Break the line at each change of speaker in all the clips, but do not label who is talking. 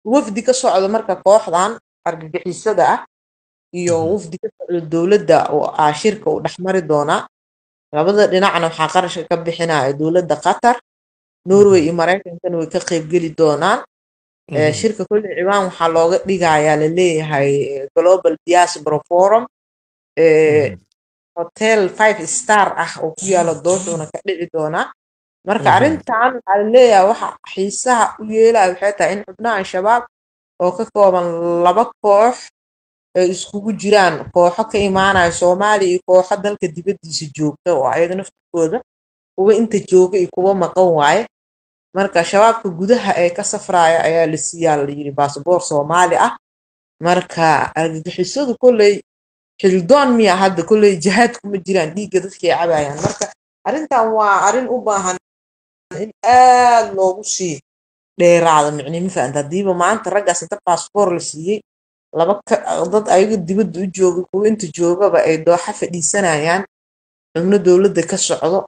wafdi ka socdo marka kooxdan argagixisada ah iyo wafdi ka socdo dowladda oo shirka u dhexmari doona labada dhinacna waxaa qarashka ka bixinaya dowladda Qatar Norway iyo Mareykankana way ka qayb geli doonaan shirka kulli ciwaan waxaa looga dhigayaa la leeyahay Global Diaspora Forum hotel 5 star ah oo ku yaala doortuna ka dhici doona marka arintan waxaa la leeyahay waxa xiisaha u yeelaya waxay tahay in xubnaha shabaab oo ka kooban laba koox ay iskugu jiraan kooxo ka imaanaya Soomaaliya iyo kooxo dalka dibadiisa joogta oo ayaga naftirkooda kuwa inta jooga iyo kuwa maqan waaye marka shabaabka gudaha ay ka safraya ayaa la siiyaa la yiri baasaboor Soomaali ah marka argagixisadu kulay xildoon miya hadda kulay jihaad kuma jiraan dhiigga dadka ay cabayaan marka arintan waa arin u baahan in aad loogu sii dheeraado micni ma fahantaa diiba maanta raggaas inta baasaboor la siiyay laba dad ayaga dibadda u jooga kuwa inta joogaba ay dooxa fadhiisanayaan xubno dowladda ka socdo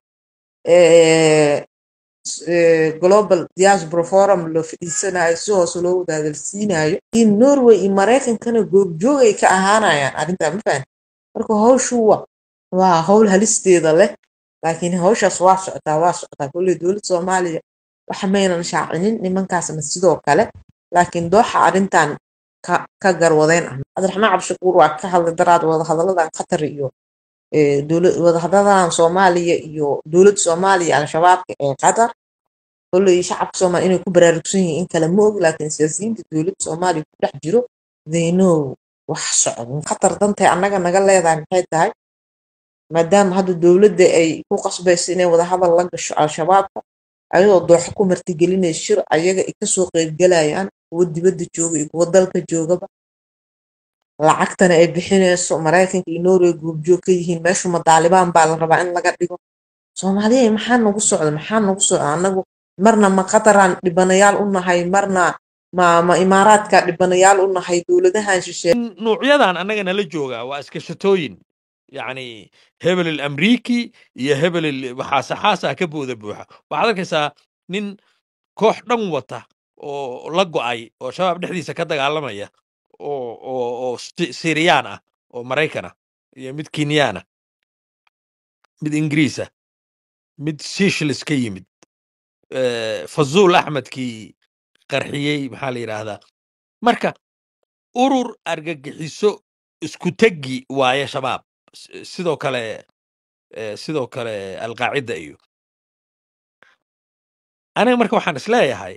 Global Diaspora Forum loo fadhiisanayo si hoos loo wada hadalsiinayo in Norway iyo Mareykankana goobjoog ay ka ahaanayaan arrintan ma fahan marka hawshu waa hawl halisteeda leh laakiin hawshaas waa socotaa kulli dowladda Soomaaliya waxa maynan shaacinin nimankaasna sidoo kale laakiin dooxa arrintan ka garwadeen Cabdiraxmaan Cabshakuur waa ka hadlay daraad wada hadaladan Qatar iyo dowlad wada hadaladan Soomaaliya iyo dowladda Soomaaliya al-shabaabka ee Qatar kulli shacabka Soomaaliya inay ku baraarugsan yihiin in kala ma og laakiin siyaasiyiinta dowladda Soomaaliya ku dhex jiro they know wax socdo Qatar dantay annaga naga leedahay maxay tahay maadaama hadda dowladda ay ku qasbayso inay wada hadal la gasho al-shabaabka ayadoo dooxa ku martigelinaysa shir ayaga ay ka soo qayb galayaan kuwa dibadda jooga iyo kuwa dalka joogaba lacagtana ay bixinayso Mareykanka iyo Norway goobjoog ka yihiin meesha Taliban baa la rabaa in laga dhigo Soomaaliya maxaa nagu socdo anagu marna ma Qataraan dhibanayaal u nahay marna ma Imaaraadka dhibanayaal u nahay dowladahan shisheeye
nuucyadan annaga nala jooga waa iska shatooyin yani hebel al-amriiki iyo hebel waxaasaxaasa ka booda buuxa waxaad arkaysaa nin koox dhan wata oo la go'ay oo shabaab dhexdiisa ka dagaalamaya oo Syrian ah oo Mareykan ah iyo mid Kenyan ah mid Ingiriis ah mid Seychelles ka yimid Fazul Ahmedkii qarxiyey maxaa la yiraahdaa marka urur argagixiso isku tagi waaye shabaab sidoo kale al-qaacida iyo aniga marka waxaan isleeyahay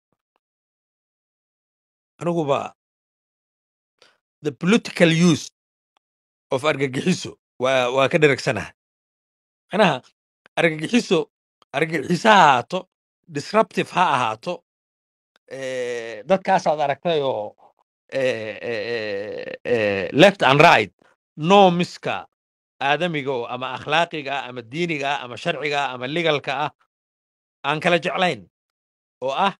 aniguba the political use of argagixiso waa ka dharagsanaha macnaha argagixiso ha ahaato disruptive ha ahaato dadkaasaad aragtay oo left and right normiska aadamiga oo ama akhlaaqiga ah ama diiniga ah ama sharciga ah ama legalka ah aan kala jeclayn oo ah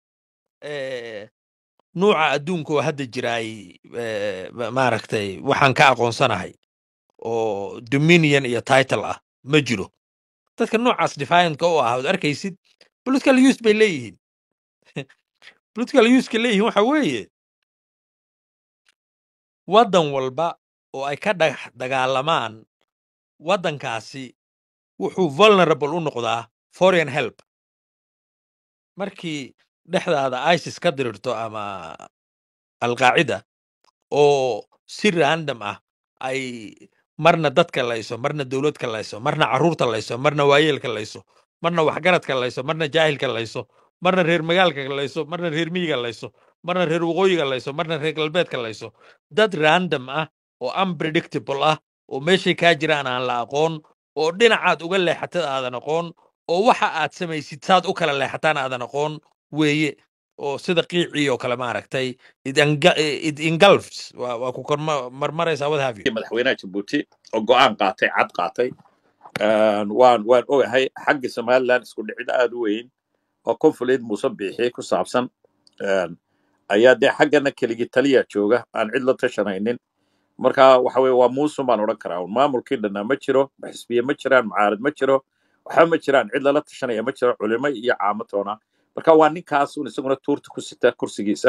nuuca adduunka oo hadda jiraay maaragtay waxaan ka aqoonsanahay oo dominion iyo title ah ma jiro dadka noocaas defiantka u ah ood arkaysid political use bay leeyihiin political use-ka leeyihiin waxa weeye waddan walba oo ay ka dagaalamaan waddankaasi wuxuu vulnerable u noqdaa foreign help markii dhexdaada ISIS ka dirirto ama al-qaacida oo si random ah ay marna dadka layso marna dowladka layso marna carruurta layso marna waayeelka layso marna waxgaradka layso marna jaahilka layso marna reer magaalka layso marna reer miyiga layso marna reer waqooyiga layso marna reer galbeedka layso dad random ah oo unpredictable ah oo meeshay kaa jiraan aan la aqoon oo dhinacaad uga leexatad aadan aqoon oo waxa aad samaysid saad u kala leexataan aadan aqoon weeye oo sida qiicii oo kale maaragtay it engulfs waa ku marmaraysaa what have you
madaxweynaha Djibouti oo go'aan qaatay waan ogahay xagga Somaliland isku dhicid aad u weyn oo conflict Muuse Biixi ku saabsan ayaa de xaggana keligi taliya jooga aan cid la tashanaynin marka waxa weeye waa Muuse baan oran karaa maamulkii dhanna ma jiro xisbiye ma jiraan mucaarad ma jiro waxa ma jiraan cid la tashanaya ma jiro culimo iyo caamatoona marka waa ninkaas uu isaguna tuurta ku sita kursigiisa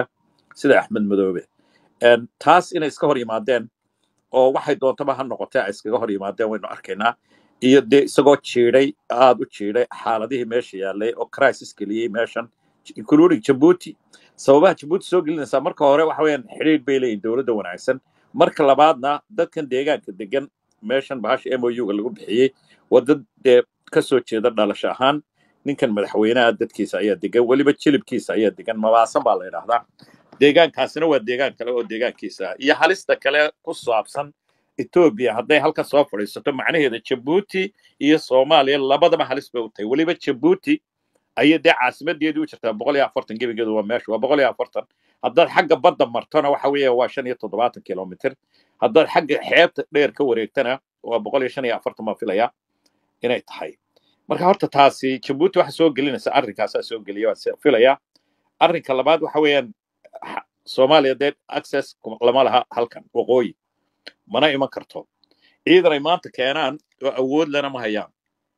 sida Axmed Madoobe taas inay iska hor yimaadeen oo waxay doontaba ha noqotee ay iskaga hor yimaadeen waynu arkaynaa iyo dee isagoo jiiday aad u jiiday xaaladihii meesha yaallay oo crisis geliyey meeshan including Djibouti sababaha Djibouti soo gelinaysaa marka hore waxa weeyaan xiriir bay leeyihiin dowladda wanaagsan marka labaadna dadkan deegaanka degan meeshan bahasha MOU-ga lagu bixiyey waa dad ka soo jeeda dhalasho ahaan ninkan madaxweynaha dadkiisa ayaa degan weliba jilibkiisa ayaa degan mabaasan baa la yidhaahdaa deegaankaasina waa deegaan kale oo deegaankiisa iyo halista kale ku saabsan Ethiopia hadday halka soo fadhiisato macnaheeda Djibouti iyo Soomaaliya labadaba halis bay u tahay weliba Djibouti ayay dee caasimadeedu u jirtaa 140 gebigeedu waa meesha waa 140 haddaad xagga badda martona waxa weeye waa 75 kilomitir haddaad xagga xeebta dheer ka wareegtana waa 145 ma filaya inay tahay marka horta taasi Djibouti waxa soo gelinaysa arrinkaas soo geliyo waa filaya arrinka labaad waxa weeyaan Soomaaliya dad access lama laha halkan waqooyi mana iman karto ciidan ay maanta keenaan oo awood lana ma hayaan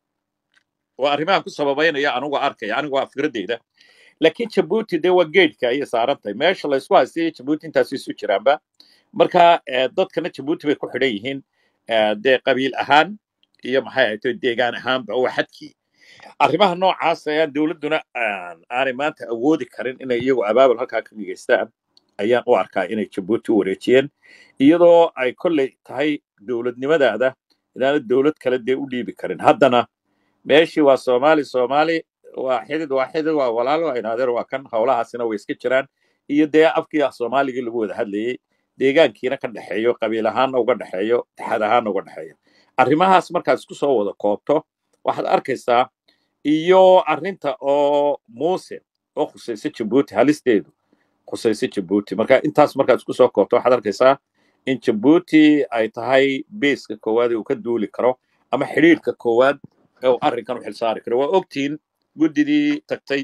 waa arrimaha ku sababaynaya anigu arkaya anigu waa fikradeyda laakiin Djibouti dee waa geedka ay saarantay meesha la isku haystay Djibouti intaas isu jiraanba marka dadkana Djibouti bay ku xidhan yihiin dee qabiil ahaan iyo maxay ahayd deegaan ahaanba oo xadkii arrimaha noocaas ayaan dawladuna aanay maanta awoodi karin inay iyagu abaabul halkaa ka geystaan ayaan u arkaa inay Djibouti u wareejiyeen iyadoo ay kolley tahay dawladnimadaada inaana dawlad kale dee u dhiibi karin haddana meeshii waa Soomaali waa xidid waa walaal waa inaadeer waa kan hawlahaasina way iska jiraan iyo dee afkii Soomaaliga lagu wada hadlayay deegaankiina ka dhaxeeyo qabiil ahaan uga dhaxeeyo taxad ahaan uga dhaxeeyo arrimahaas markaad isku soo wada koobto waxaad arkaysaa iyo arrinta oo Muuse oo khusaysa Djibouti halisteedu khusaysa Djibouti marka intaas markaad isku soo koobto waxaad arkaysaa in Djibouti ay tahay base-ka koowaad uu ka duuli karo ama xiriirka koowaad oo arrinkan u xilsaari karo waa ogtiin guddidii tagtay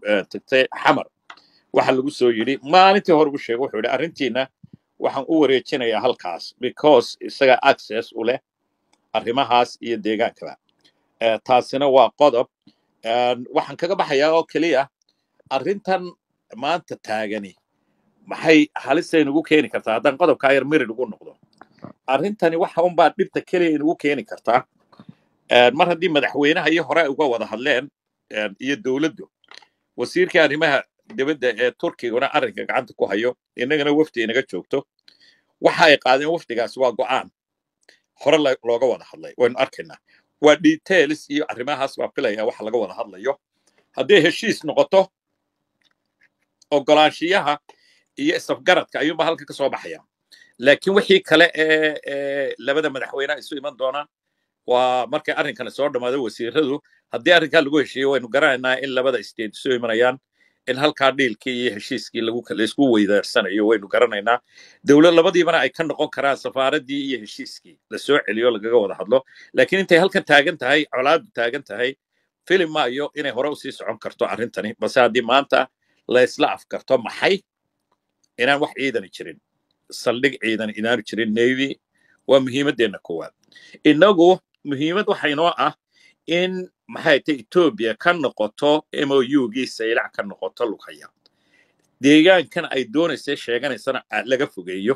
xamar waxa lagu soo yiri maalintii hore u sheegay wuxuu yiri arrintiina waxaan u wareejinayaa halkaas because isaga access u leh arrimahaas iyo deegaankaba taasina waa qodob waxaan kaga baxayaa oo kaliya arrintan maanta taagani maxay halisay nagu keeni kartaa haddaan qodobka yar mirid ugu noqdo arrintani waxa un baa dhibta kaliya nagu keeni kartaa mar haddii madaxweynaha iyo hore uga wada hadleen iyo dawladdu wasiirka arrimaha dibadda ee Turkiguna arrinka gacanta ku hayo inagana wafdi inaga joogto waxa ay qaadeen wafdigaas waa go'aan hore looga wada hadlay waynu arkaynaa waa details iyo arrimahaas baa filaya waxa laga wada hadlayo haddii heshiis noqoto ogolaanshiyaha iyo isafgaradka ayuunba halka ka soo baxaya laakiin wixii kale ee labada madaxweynaha isu iman doonaan waa markay arrinkan soo dhamaado wasiiradu haddii arrinkaa lagu heshiiyo waynu garanaynaa in labada state isu imanayaan in halkaa dhiilkii iyo heshiiskii laisku weydaarsanayo waynu garanaynaa dawlad labadiibana ay ka noqon karaan safaaradii iyo heshiiskii la soo celiyo lagaga wada hadlo laakiin intay halkan taagan tahay colaadu taagan tahay filim maayo inay hore usii socon karto arrintani balse haddii maanta la isla afkarto maxay inaan wax ciidani jirin saldhig ciidan inaanu jirin navy waa muhiimadeenna koowaad inagu muhiimad waxa inoo ah in maxay tahay Ethiopia ka noqoto MOU-gii saylac ka noqoto lugaya deegaankan ay doonaysa sheeganaysana laga fogeeyo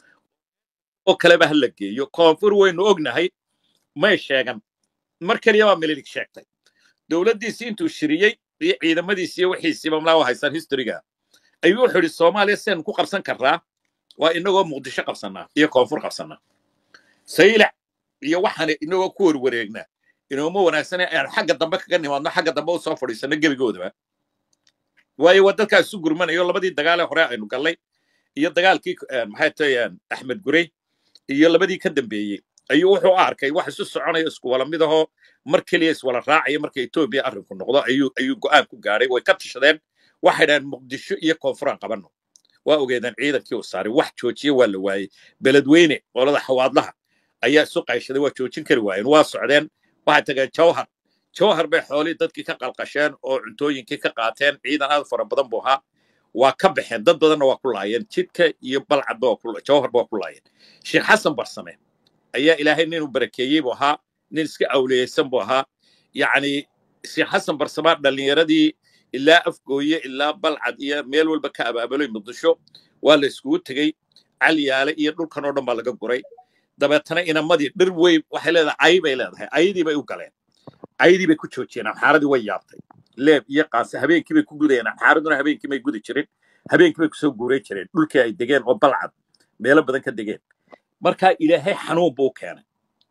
oo kaleba hal la geeyo koonfur waynu ognahay may sheegan mar kaliya waa miliig sheegtay dawladdiisii intuu shiriyey iyo ciidamadiisii wixiisiiba malaa haysan historyga ayuu wuxuu yidhi Soomaaliya seen ku qabsan karaa waa inagoo Muqdisho qabsanaa iyo koonfur qabsanaa saylac iyo waxaan inagoo ku warwareegnaa inoo wanaagsan aan xagga dambe kaga nimaadno xagga dambe u soo fadhiisano gebigoodaba waayo wadalkaas isu gurmanayo labadii dagaal ee hore aynu galay iyo dagaalkii maxay tahay Axmed Gurey iyo labadii ka dambeeyay ayuu wuxuu arkay wax isu soconayo isku wala mid ahoo mar kaliya is wala raacay markay Ethiopia arrinku noqdo ayuu go'aan ku gaaray way ka tashadeen waxay dhaheen Muqdisho iyo koonfur qabano waa ogeedaan ciidankii u saaray wax joojiye waa la waayay beledweyne qolada xawaadlaha ayaa isu qayshaday waa joojin kari waayeen waa socdeen waxay tageen jawhar bay xoolii dadkii ka qalqasheen oo cuntooyinkii ka qaateen ciidan aad fara badan buu ahaa waa ka baxeen dad badanna waa ku laayeen jidka iyo balcadba jawhar baa ku laayeen sheekh xasan barsame ayaa ilaahay nin u barakeeyey buu ahaa nin iska awliyeysan buu ahaa yacni sheekh xasan barsame dhalinyaradii ilaa afgooye ilaa balcad iyo meel walba ka abaabulay muqdisho waa la iskugu tegey calyaale iyo dhulkan oo dhan baa laga guray dabeetana inamadii dhir weyn waxay leedahay ay bay leedahay ayadii bay u galeen ayadii bay ku joojiyeen amxaaradii way yaabtay leeb iyo qaase habeenkii bay ku gudayeen amxaaraduna habeenkii may gudi jirin habeenkii bay kusoo guuray jireen dhulkii ay degeen oo balcad meelo badan ka degeen markaa ilaahay xanuun buu keenay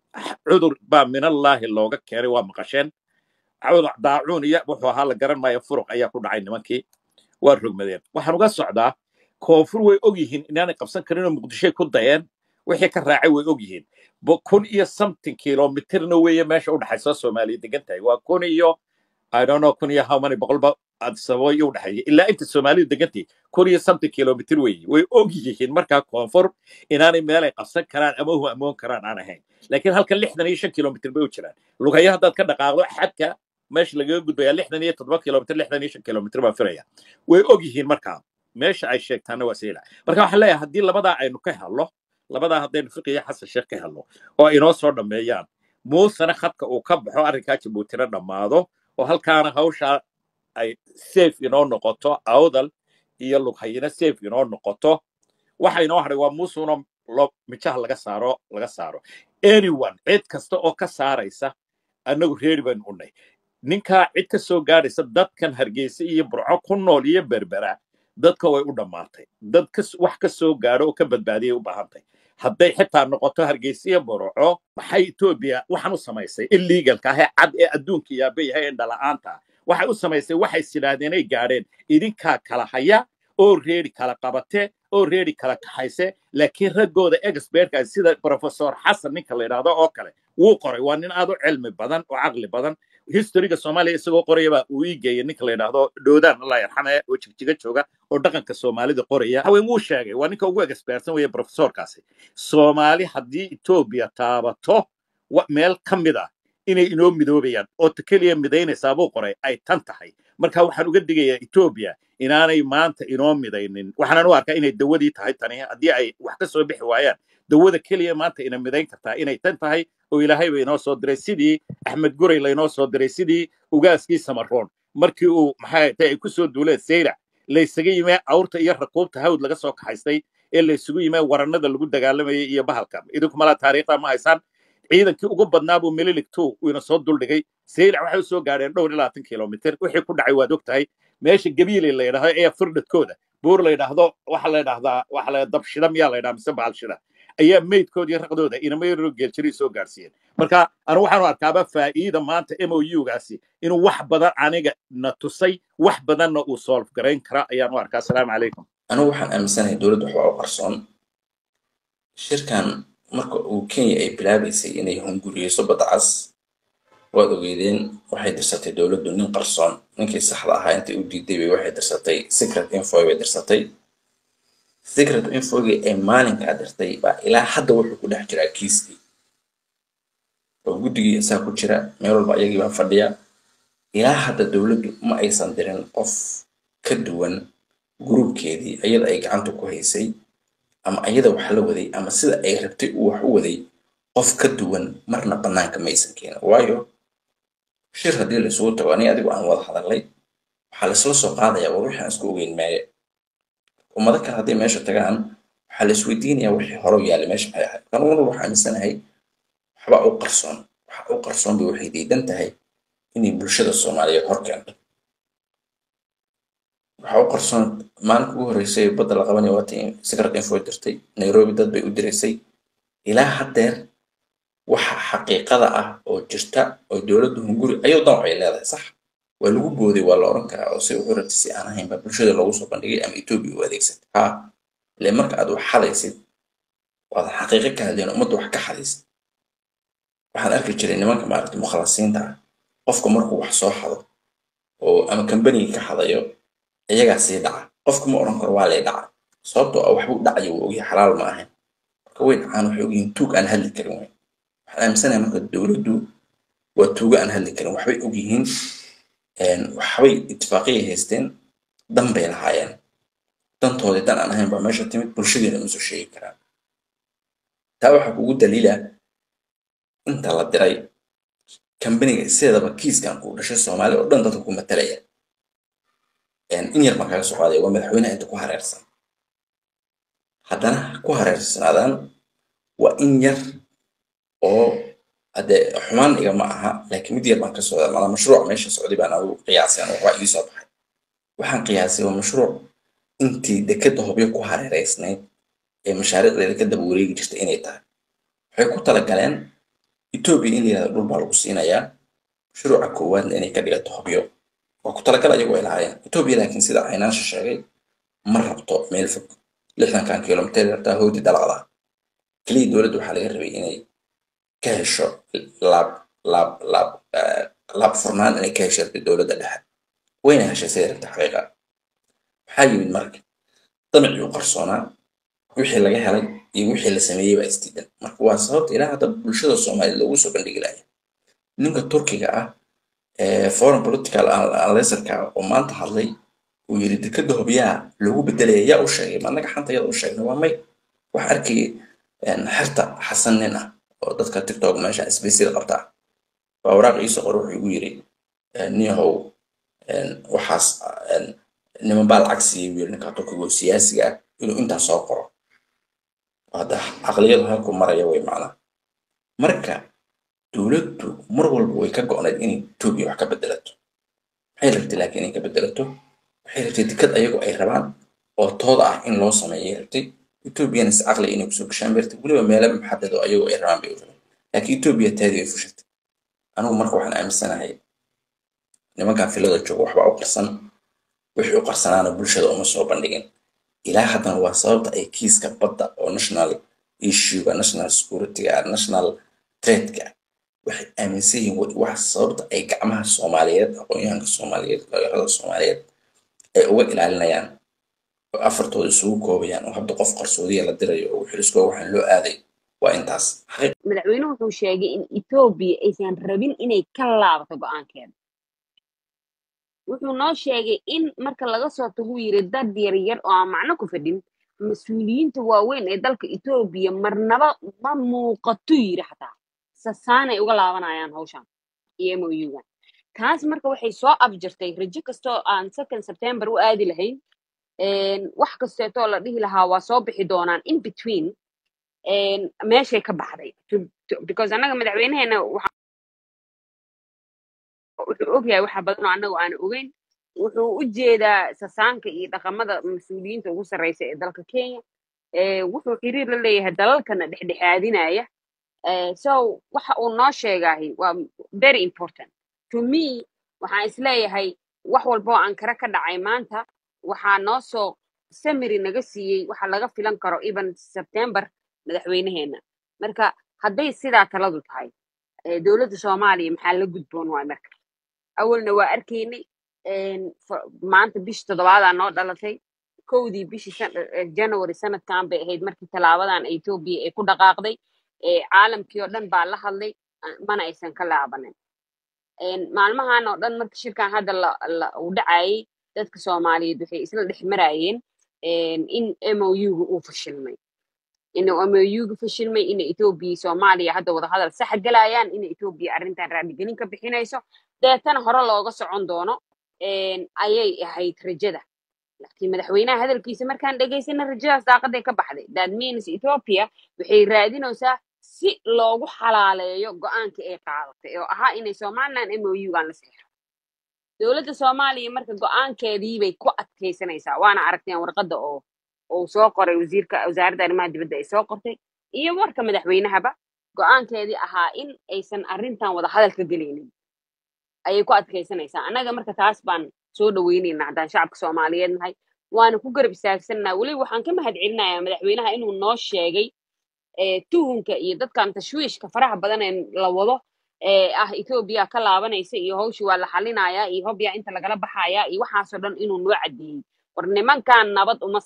cudur baa minallaahi looga keenay waa maqasheen cudur daacuun iyo wuxuu ahaa la garan maayo furuq ayaa ku dhacay nimankii waa rogmadeen waxaan uga socdaa koonfur way og yihiin inaanay qabsan karinoo muqdishoy ku dayeen wixii ka raacay way og yihiin 1,000 kilomitirna weeye meesha u dhaxaysa Soomaaliya degan tahay waa 1,000 I don't know 1,000 how many boqolba aad sabooy u dhaxay ilaa inta Soomaaliya degan tahay 1,000 kilomitir weeye way og yihiin markaa koonfur inaanay meel ay qabsan karaan ama u amoon karaan aan ahayn laakiin halka 65 kilomitir bay u jiraan lugayaha dad ka dhaqaaqdo xadka meesha laga gudbaya 67 kilomitir 65 kilomitir baa firaya way og yihiin markaa meesha ay sheegtaana waa seela marka waxa leeyahay hadii labadaa aynu ka helno labadaa haddaynu fiqiya xasan sheekh ka helno oo inoo soo dhameeyaan muusana khadka uu ka baxo arrinkaa jabuutina dhammaado oo halkaana hawshaa ay safe inoo noqoto awdal iyo lughayina safe inoo noqoto waxa inoo hadhay waa muusuna mijaha laga saaro anyone cid kasta oo ka saaraysa annagu reeri baynu unay ninkaa cid ka soo gaadhaysa dadkan hargeysa iyo burco ku nool iyo berbera dadka way u dhammaatay dad wax ka soo gaadho oo ka badbaadiyay u baahantay hadday xitaa noqoto hargeysa iyo burco maxay Ethiopia waxaan u samaysay illegalka ah cad ee adduunka yaabay yahay in dhala'aanta waxay u samaysay waxay sidaadeen ay gaadheen idinka kala haya oo reeri kala qabate oo reeri kala kaxayse laakiin ragooda expertka sida professor Xasan ninka la yiraahdo oo kale wuu qoray waa nin aad u cilmi badan oo aqli badan historyga Soomaaliya isagoo qorayba uu iigeeyay ninka la yiraahdo Doodaan Allah yarxamay oo jigjiga jooga oo dhaqanka Soomaalida qoraya haween uu sheegay waa ninka ugu expertsan weeye professorkaasi Soomaali hadii Ethiopia taabato meel kamid ah inay inoo midoobayaan oo kaliya midaynaysa buu qoray ay tan tahay marka waxaan uga digayaa Ethiopia inaanay maanta inoo midaynin waxaan u arkaa inay dawadii tahay tani hadii ay wax ka soo bixi waayaan dawada kaliya maanta ina midayn kartaa inay tan tahay oo Ilaahay bay inoo soo diray sidii Axmed Guray la inoo soo diray sidii ugaaskii Samaroon markii uu maxay tahay ku soo duuleen Seyrac la isaga yimay awrta iyo raqoobta hawd laga soo kaxaystay ee la isugu yimay waranada lagu dagaalamayay iyo bahalka idinku mala taariikhda ma haysan ciidankii ugu badnaa buu Mililik 2 ina soo duldhigay Seyrac waxay soo gaadheen dhowr ilaa 20 kilomitir wixii ku dhacay waad ogtahay meesha gabiilay la yiraahdo ee firdadkooda buur la yiraahdo waxa la dabshida miyaa la yiraahdo mise baalshida ayaa meydkoodii raqdooda inamay rogeel jiray soo gaarsiiyeen marka anu waxaan arkaaba faa'iido maanta MOU-gaasi inuu wax badan aniga na tusay wax badanna uu solve gareyn kara ayaan u arkaa assalaamu calaykum
anu waxaan aaminsanahay dawladdu waxa u qarsoon shirkan marka uu Kenya ay bilaabaysay inay hunguriyeyso badacas waad ogeydeen waxay dirsatay dawladdu nin qarsoon ninkii saxda ahaa intii u diiday bay waxay dirsatay secret info bay dirsatay secret info ee maalinka dirtay baa ilaa hadda wuxuu ku dhex jiraa kiiskii oo guddigii isaa ku jira meel walba ayagii baa fadhiya ilaa hadda dawladdu ma aysan dirin qof ka duwan gruubkeedii ayada ay gacanta ku haysay ama ayada wax la waday ama sida ay rabtay uu wax u waday qof ka duwan marna banaanka ma aysan keenin waayo shir hadii la soo tago aniga adigu aan wada hadalay waxa la isla soo qaadayaa wixii aan isku ogeyn maaye umada kale hadii meesha tagaan waxa la isweydiinayaa wixii hore u yaala meesha ay ahayd kan uu waxa aaminsanahay waxba u qarsoon bay waxay diidan tahay inay bulshada Soomaaliyeed hor keento waxa u qarsoon maalinka ugu horeysay badda la qabanay watii secret info dirtay Nairobi dad bay u direysay ilaa haddeer waxa xaqiiqada ah oo jirta oo dawladdu hunguri ayuu dawcay leedahay sax waa lagu booday waa la oran karaa oo si u hortay aan ahayn bulshada lagu soo bandhigay ama Ethiopia u adeegsatay le marka aad wax xalaysid wada xaqiiqo ka hadleen umad wax ka xalaysid waxaan arki jiray nimanka maaragtay mukhalasiinta qofka markuu wax soo xado oo ama company ka xadayo iyaga sii dhaca qofku ma oran karo waa la dhaca sababtoo ah waxbu dhacayo oo yahay xalaal ma ahayn marka weyn aan wax ogin tuug aan hadli karin weyn waxaan aaminsanahay marka dawladdu waa tuuga aan hadli karin waxbay og yihiin waxbay ittifaaqiye haysteen danbay lahaayeen dantoodii dan aan ahayn baa meesha timid bulshadeena ma soo sheegi karaan taa waxa kugu daliila inta la diray company sideedaba kiiskan ku dhashay Soomaali oo dhan dadku ku matalaya in yar baan kaga soo qaaday waa madaxweynaha inta ku hareersan haddana ku hareersanaadaan waa in yar oo haddee xumaan igama aha laakiin mid yar baan ka socdaa mala mashruuc meesha socday baan agu qiyaasay anuu waa ii soo baxay waxaan qiyaasay waa mashruuc intii dekadda hobyo ku hareereysnayd ee mashaariicdeeda ka daba wareegi jirtay inay tahay waxay ku talagaleen Ethiopia in la yiraahdo dhul baa lagu siinayaa mashruuca koowaadna inay ka dhigato hobyo waa ku talagal ayagoo ay lahaayeen Ethiopia laakiin sida aynaansha sheegay ma rabto meel fog 60 kilomitir rabtaa howdi dalaqda kaliya dowladda waxaa laga rabay inay ka hesho laab furnaan inay ka hesho dowladda dhexe wayna heshay siday rabta xaqiiqa waxaa yimid marka damicii u qarsoonaa wixii laga helay iyo wixii la sameeyey baa isdiidan marka waa sababta ilaa hadda bulshada Soomaaliyeed loogu soo bandhigi lahayo ninka Turkiga ah foreign political analyst-ka oo maanta hadlay uu yiri dekada hobyaha lagu bedelay yaa u sheegay ma naga xanta iyada u sheegay waa may wax arkay xirta xasan nin ah oo dadka TikTok meesha isbeesida qabta waa waraaq iiso qor wuxuu igu yiri niyahow waxaas niman baa lacag siiyay wiil ninka Turkiga oo siyaasiga ah inuu intaas soo qoro hada aqliyadu halku maraya way macna marka dowladdu mar walba way ka go'nayd in Ethiopia wax ka bedelato waxay rabtay laakiin in ka bedelato waxay rabtay dekad ayagoo ay rabaan oo tooda ah in loo sameeyo rabtay Ethiopian is aqli inay kusoo gashaan beerta waliba meelo muxaddad oo ayagoo ay rabaan bay u rabaan laakiin Ethiopia taadi ay fushatay anigu marka waxaan aaminsanahay nimankan filada jooga waxba u qarsan wixii u qarsanaana bulshada uma soo bandhigin ilaa haddana waa sababta ay kiiska badda oo national issue national security national threat-ka waxay aaminsan yihiin wax sababta ay gacmaha Soomaaliyeed aqoonyahanka Soomaaliyeed dhalinyarada Soomaaliyeed ay uga ilaalinayaan oo afartooda isugu koobayaan oo hadda qof qarsoodiya la dirayo oo xirisko waxaan loo aaday waa intaas
madaxweynuhu wuxuu sheegay in Ethiopia aysan rabin inay ka laabato go'aankeeda wuxuu noo sheegay in marka laga soo tago yiri dad yar oo aan macno ku fadhin mas'uuliyiinta waaweyn ee dalka Ethiopia marnaba ma muuqato yiri xataa sasaanay uga laabanayaan hawshan MOU-ga taas marka waxay soo abjirtay rajo kasto aan 2 September u aadi lahayn wax kasto la dhihi lahaa waa soo bixi doonaan in between meeshay ka baxday because anaga madaxweynaheena wuxuu ogyahay waxa badan oo anagu aan ogeyn wuxuu u jeedaa sasaanka iyo dhaqamada mas'uuliyiinta ugu sarreysa ee dalka Kenya wuxuu xiriir la leeyahay dalalkana dhexdhexaadinaya so waxa uu noo sheegay waa very important to me waxaan isleeyahay wax walba oo aan kara ka dhacay maanta waxaa noo soo summary naga siiyey waxa laga filan karo even September madaxweynaheena marka hadday sidaa taladu tahay dowladda Soomaaliya maxaa la gudboon waa marka awalna waa arkaynay maanta bish 7 noo dhalatay kowdii bishii January sanadkan bay ahayd markii talaabadan Ethiopia ay ku dhaqaaqday caalamkii oo dhan baa la hadlay mana aysan ka laabanin maalmahan oo dhan markii shirkan hadda uu dhacayay dadka Soomaaliyeed waxay isla dhex marayeen in MOU-gu uu fashilmay inuu MOU-gu fashilmay in Ethiopia Soomaaliya hadda wada hadal sax galayaan in Ethiopia arrintan raadigelin ka bixinayso deetana hore looga socon doono ayay ahayd rajada laakiin madaxweynaha hadalkiisa markaan dhageysana rajadaas daaqaday ka baxday that means Ethiopia waxay raadinaysaa si loogu xalaaleeyo go'aankii ay qaadatay oo ahaa inay Somaliland MOU-gan la saxiixo dowladda Soomaaliya marka go'aankeedii bay ku adkeysanaysaa waana aragteen warqadda oo soo qoray wasaaradda arrimaha dibadda ay soo qortay iyo warka madaxweynahaba go'aankeedii ahaa in aysan arrintan wada hadal ka geleynin ayay ku adkeysanaysaa anaga marka taas baan soo dhaweynaynaa haddaan shacabka Soomaaliyeed nahay waana ku garab istaagsanaa weli waxaan ka mahadcelinayaa madaxweynaha inuu noo sheegay tuhunka iyo dadkan tashwiishka faraha badan ee la wado Ethiopia ka laabanaysa iyo hawshii waa la xalinayaa iyo hobya inta lagala baxayaa iyo waxaasoo dhan inuu noo cadeeyay war nimankan nabad uma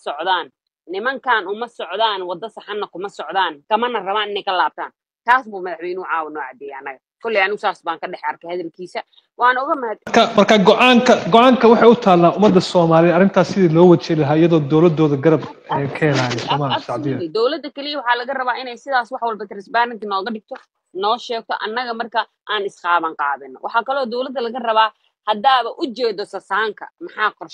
socdaan waddo saxanna kuma socdaan kamana rabaan inay ka laabtaan taas buu madaxweynuhu caawa noo cadeeyay anaga kulli anigu saas baan ka dhex arkay hadalkiisa waan uga
marka go'aanka waxay u taallaa ummadda Soomaaliyeed arrintaas sidii loo wajihi lahaa iyadoo dowladooda garab ka helayo Soomaaliya Sacdiya
dowladda kaliya waxaa laga rabaa inay sidaas wax walba transparent nooga dhigto noo sheegto annaga marka aan isqaaban qaadino waxaa kaloo dowladda laga rabaa haddaaba u jeedo sasaanka maxaa qorshe ah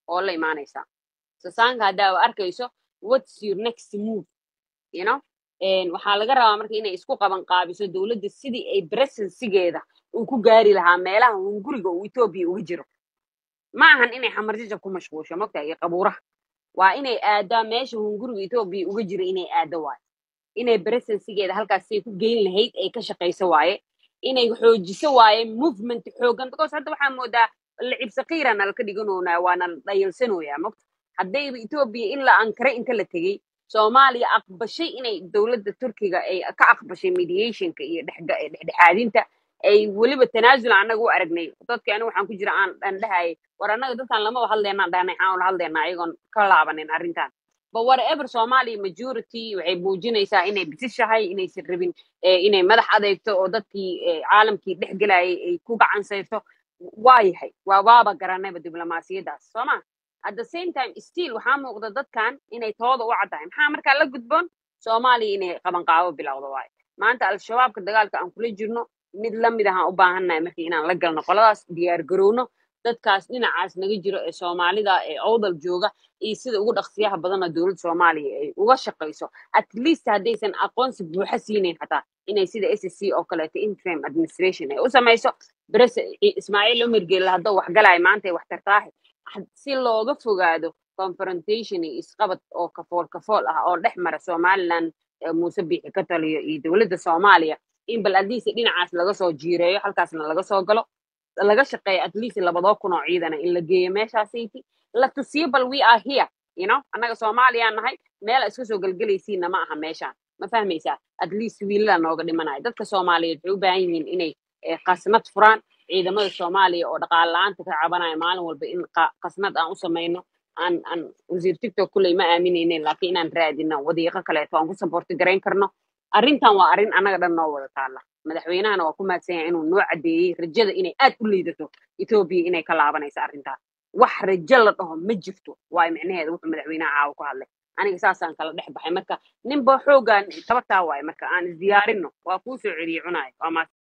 oo la imaanaysaa sasaanka haddaa arkayso what's your next move you know waxaa laga rabaa marka inay isku qaban qaabiso dowladda sidii ay presensigeeda uu ku gaari lahaa meelaha hunguriga uu Ethiopia uga jiro ma ahan inay xamarjajab ku mashquusho mogta iyo qabuuraha waa inay aadaa meesha hunguriga Ethiopia uga jiro inay aado waaye inay presensigeeda halkaas ay ku geyn lahayd ay ka shaqayso waaye inay xoojiso waaye movement xoogan because hadda waxaa moodaa lacib saqiirana la ka dhiganoonaa waana dhayalsanooyaa mogta haddayba Ethiopia in la ankare inta la tegey Soomaaliya aqbashay inay dowladda Turkiga ay ka aqbashay mediationka iyo dhexdhexaadinta ay weliba tanaasul anagu u aragnay dadka anigu waxaan ku jira aan dhahay war anaga dadkan lama hadleynaa dhaanay aan hadleynaa ayagoon ka laabanin arrintan but whatever Somali majority waxay muujinaysaa inay bisishahay inaysan rabin inay madax adeegto oo dadkii caalamkii dhexgelayay ay ku gacan sayrto waayahay waaba garanayba diblomaasiyadaas Soomaa at the same time still waxaa muuqda dadkan inay tooda u caddahay maxaa markaa la gudboon Soomaaliya inay qaban qaabo bilowdo waaye maanta al-shabaabka dagaalka aan kula jirno mid la mid ah u baahannahay markii inaan la galno qoladaas diyaar garowno dadkaas dhinacaas naga jiro ee Soomaalida ee awdal jooga iyo sida ugu dhaqsiyaha badan dowladda Soomaaliya ay uga shaqeyso at least haddaysan aqoonsi buuxa siinayn xataa inay sida SSC oo kale interim administration ay u samayso Ismaaciil Umar Geelle hadda wax galay maanta wax tartaahay si looga fogaado confrontation iyo isqabad oo kafool ah oo dhex mara Somaliland Muuse Biixi ka taliyo iyo dowladda Soomaaliya in bal adiisa dhinacaas laga soo jiireeyo halkaasna laga soo galo laga shaqeeyo at least 2,000 oo ciidan in la geeyo meeshaasaytii la tusiyo bal we are here you know annaga Soomaaliya nahay meel iska soo galgalaysiina ma aha meeshaan ma fahmaysaa at least wiilala nooga dhimanay dadka Soomaaliyeed waxay u baahan yihiin inay qasnad furaan ciidamada Soomaaliya oo dhaqaale la'aanta ka cabanaya maalin walba in qasnad aan u sameeyno aan wasiir TikTok kulay ma aaminaynin laakiin inaan raadino wadiiqo kale oo aan ku support gareyn karno arrintan waa arrin annaga dhan noo wada taala madaxweynahana waa ku maadsan yahay inuu noo cadeeyay rajada inay aad u liidato Ethiopia inay ka laabanayso arrintan wax rajo la dhaho ma jirto waa micnaheedu wuxuu madaxweynaha caawa ku hadlay aniga saasaan kala dhex baxay marka ninba xoogan tabartaa waay marka aan isdiyaarino waa kuu soo celiyay cunaay waa